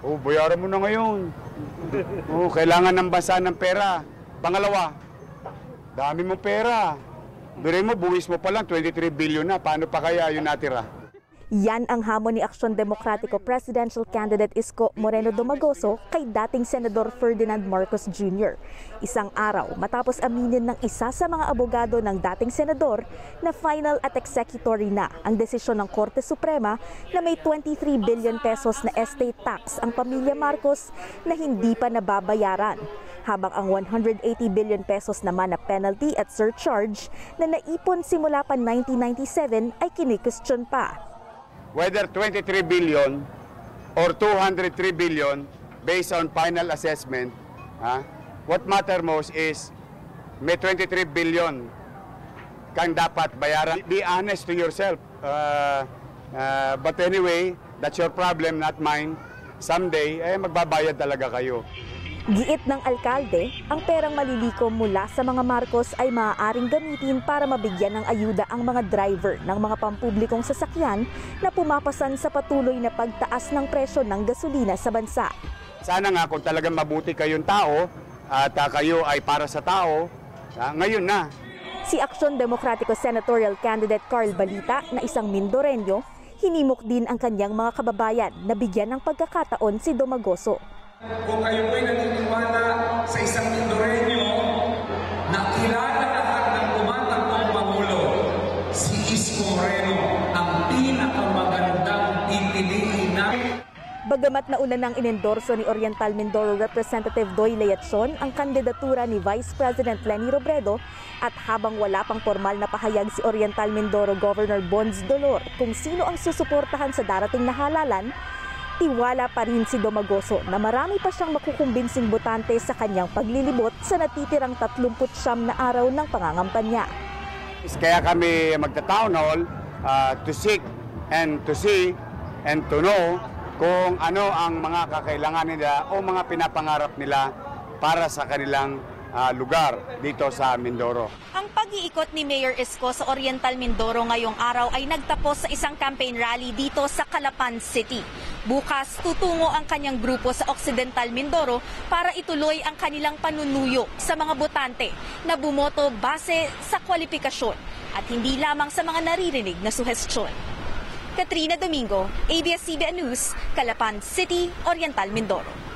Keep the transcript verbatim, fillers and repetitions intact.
Oh, bayaran mo na ngayon. Oh, kailangan ng bansa ng pera. Pangalawa, dami mo pera. Biruin mo, buwis mo pa lang, twenty-three billion na. Paano pa kaya yun natira? Yan ang hamon ni Aksyon Demokratiko Presidential Candidate Isko Moreno Domagoso kay dating Senador Ferdinand Marcos Junior Isang araw matapos aminin ng isa sa mga abogado ng dating senador na final at executory na ang desisyon ng Korte Suprema na may twenty-three billion pesos na estate tax ang pamilya Marcos na hindi pa nababayaran, habang ang one hundred eighty billion pesos naman na penalty at surcharge na naipon simula pa nineteen ninety-seven ay kini-question pa. Whether twenty-three billion or two hundred three billion based on final assessment, ha, what matter most is may twenty-three billion kang dapat bayaran. Be honest to yourself. Uh, uh, but anyway, that's your problem, not mine. Someday, eh, magbabayad talaga kayo. Giit ng alkalde, ang perang malilikom mula sa mga Marcos ay maaaring gamitin para mabigyan ng ayuda ang mga driver ng mga pampublikong sasakyan na pumapasan sa patuloy na pagtaas ng presyo ng gasolina sa bansa. Sana nga kung talagang mabuti kayong tao at uh, kayo ay para sa tao, uh, ngayon na. Si Aksyon Demokratiko Senatorial Candidate Carl Balita na isang Mindoreño, hinimok din ang kanyang mga kababayan na bigyan ng pagkakataon si Domagoso. Kung kayo po'y naniniwala sa isang Mindoreño na kilala lahat ng tumatakbong Pangulo, si Isko Moreno ang pinakamagandang pipiliin namin. Bagamat nauna nang inendorso ni Oriental Mindoro Representative Doy Leatson ang kandidatura ni Vice President Leni Robredo at habang wala pang formal na pahayag si Oriental Mindoro Governor Bonds Dolor kung sino ang susuportahan sa darating na halalan, tiwala pa rin si Domagoso na marami pa siyang makukumbinsing botante sa kanyang paglilibot sa natitirang tatlumput siyam na araw ng pangangampanya. Kaya kami magta-town hall uh, to seek and to see and to know kung ano ang mga kakailangan nila o mga pinapangarap nila para sa kanilang uh, lugar dito sa Mindoro. Ang pag-iikot ni Mayor Isko sa Oriental Mindoro ngayong araw ay nagtapos sa isang campaign rally dito sa Calapan City. Bukas, tutungo ang kanyang grupo sa Occidental Mindoro para ituloy ang kanilang panunuyo sa mga botante na bumoto base sa kwalifikasyon at hindi lamang sa mga naririnig na suhestyon. Katrina Domingo, A B S C B N News, Calapan City, Oriental Mindoro.